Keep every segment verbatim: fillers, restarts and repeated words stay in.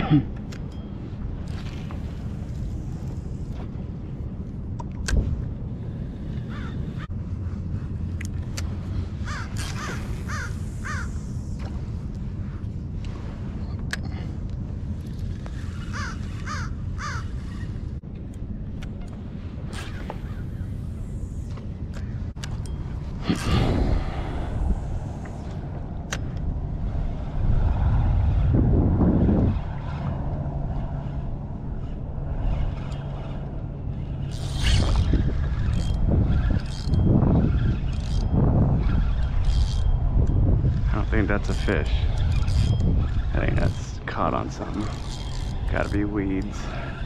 I think that's a fish. I think that's caught on something. Gotta be weeds.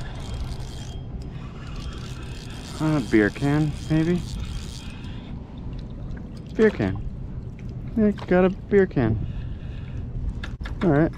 Uh, beer can, maybe? Beer can. Yeah, got a beer can. Alright.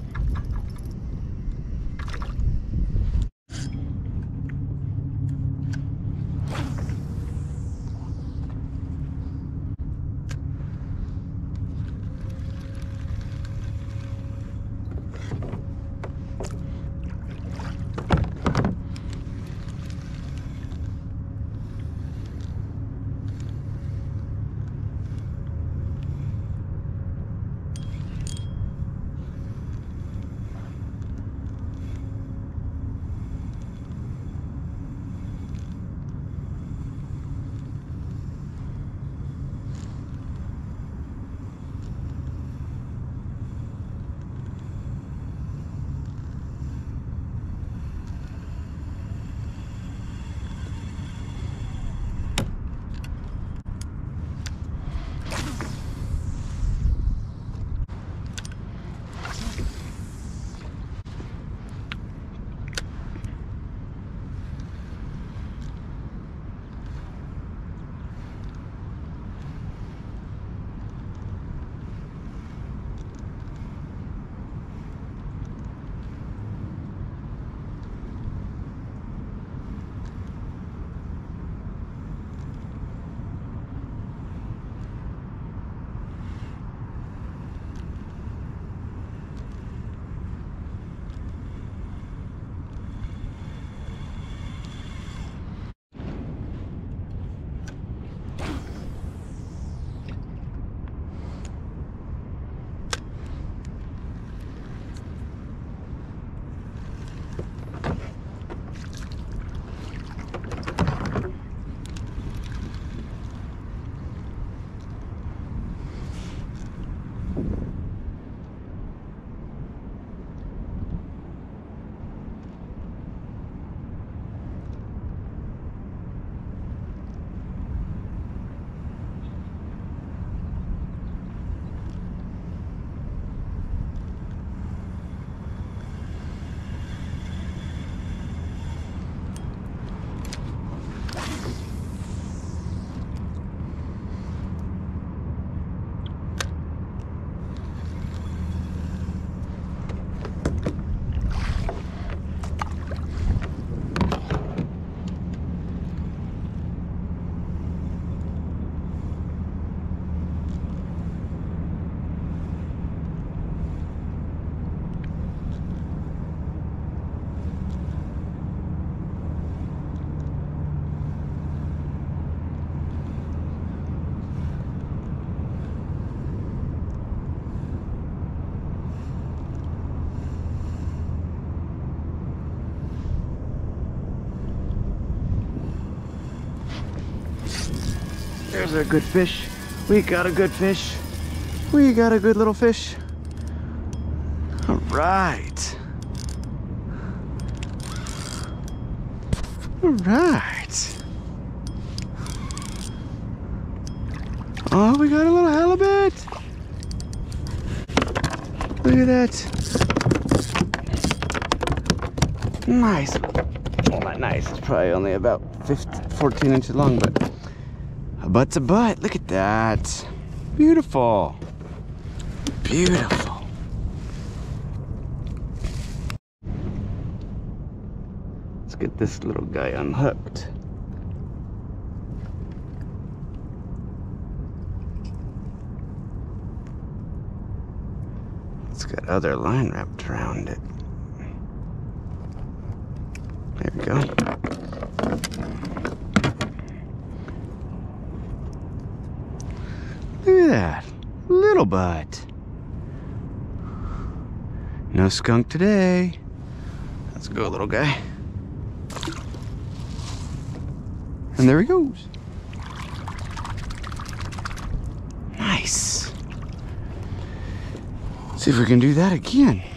There's a good fish. We got a good fish. We got a good little fish. All right. All right. Oh, we got a little halibut. Look at that. Nice. Well, not nice. It's probably only about fifteen, fourteen inches long, but a butt's a butt. Look at that. Beautiful. Beautiful. Let's get this little guy unhooked. It's got other line wrapped around it. There we go. Look at that. Little butt. No skunk today. Let's go, little guy. And there he goes. Nice. See if we can do that again.